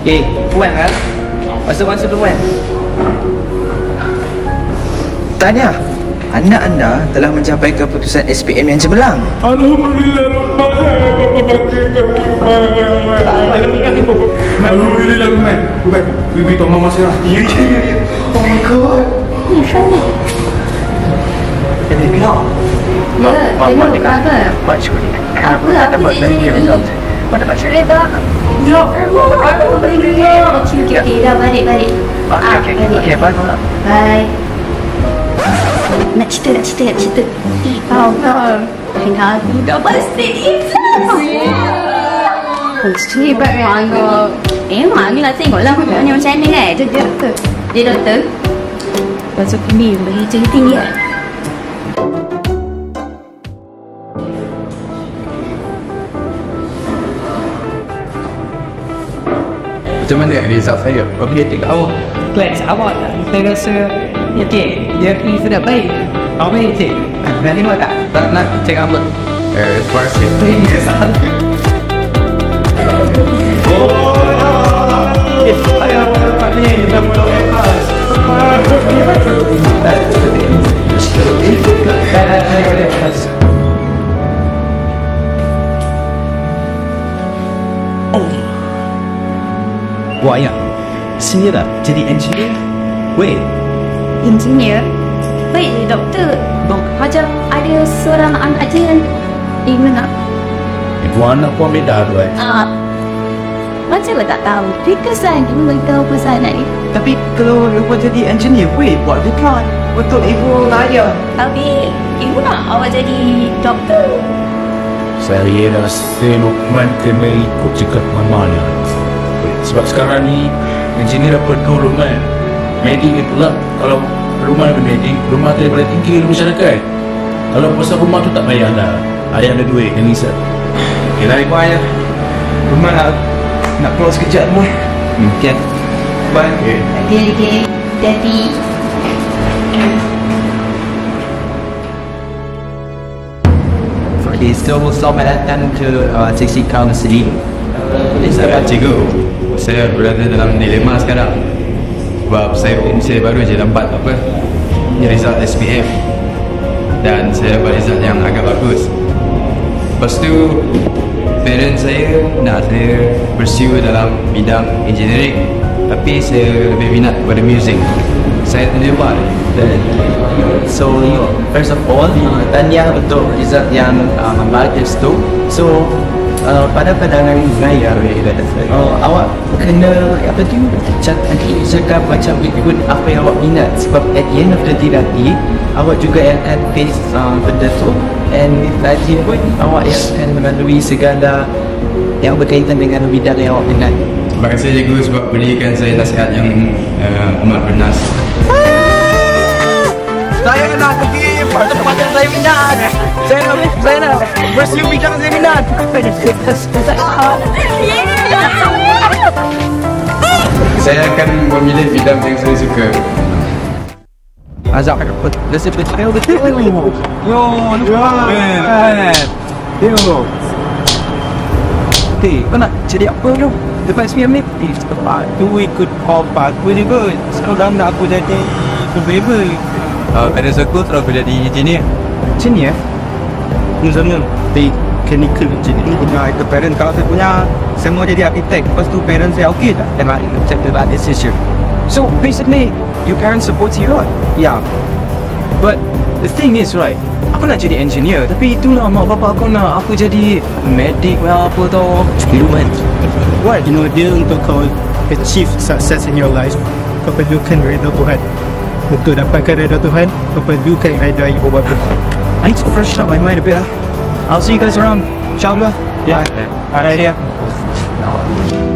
Okay, Puan kan? Masuk Puan. Tahniah, anak anda telah mencapai keputusan SPM yang cemerlang. Alhamdulillah, Alhamdulillah, Bukan, bibi tolong mama saya. Ya. Oh my god. Jadi bilang. Mak dengar. Mak curi. Apa dapat lagi result? Mak dapat cerita. Ya Allah. Okay, dah balik. Okay, bye. Bye. Nak cerita. Oh, Hina dah pasti Mesti hebat Angga. Memanglah tengoklah macam ni kan. Dia doktor. Masuk ni bagi tinggi tinggi kan. Macam mana result saya? Objektif awak? Kelas awak saya rasa dia sudah baik. Apa yang cik? Berani tak? Tak nak cek apa? Terima kasih. Ayah dapat ni, kita mula kelas. Wah ayah, sini lah jadi engineer. Wait, Engineer? Baik doktor. Macam ada seorang anak je yang mana? Itu anak pun beda tu Macam tak tahu. Dia kesan dia beritahu pesan ni. tapi kalau lupa jadi engineer, wait, buat dekat untuk ibu ayah. Tapi ibu nak awak jadi doktor. Saya rasa Lukman kena ikut cakap mana. Sebab sekarang ni engineer apa tu Lukman? Medik ni pula. Kalau rumah ada medik, rumah tu daripada tinggi dalam masyarakat. Kalau pasal rumah tu tak payah lah. Ayah ada duit yang risau. Okay lah ibu ayah, rumah nak keluar sekejap pun. Okay, bye. Okay. Daddy. Okay, so selamat datang ke seksi counseling. Cikgu, saya berada dalam dilema sekarang. Sebab saya baru je dapat result SPM. Dan saya dapat result yang agak bagus. Lepas tu parents saya nak saya pursue dalam bidang engineering, tapi saya lebih minat pada music. Saya terjebak. So first of all, tahniah untuk result yang bagus tu. So pada pandangan saya, awak kena cakap macam ikut apa yang awak minat. Sebab at the end of the day nanti awak juga yang akan face benda tu, and nanti pun awak yang akan melalui segala yang berkaitan dengan bidang yang awak minat. Terima kasih cikgu sebab berikan saya nasihat yang amat bernas. Saya nak pergi tempat yang saya minat. Saya nak pursue bidang saya minat. Saya akan memilih bidang yang saya suka. Azab rasa betul. Yo, lupa. Yo. Hey, kau nak jadi apa tu? Lepas SPM ni? Sebab tu ikut obat aku juga. Sekarang nak aku jadi survivor. Pada sekolah terus aku jadi engineer. Engineer? Misalnya di chemical engineer. Itu parent kalau saya punya semua jadi arkitek. Lepas tu parent saya okey tak? And I accepted that decision. So basically, your parents support you, right? Ya. But the thing is, right, aku nak jadi engineer, tapi itulah mak bapak aku nak aku jadi medik lah apa tau. Luman. Why? You know, dia untuk kau achieve success in your life, kau perlukan redha Tuhan. Untuk dapatkan redha Tuhan, kau perlukan redha Ibu Bapa. I need to fresh up my mind a bit. I'll see you guys around. Inshallah. Yeah. Alright, yeah.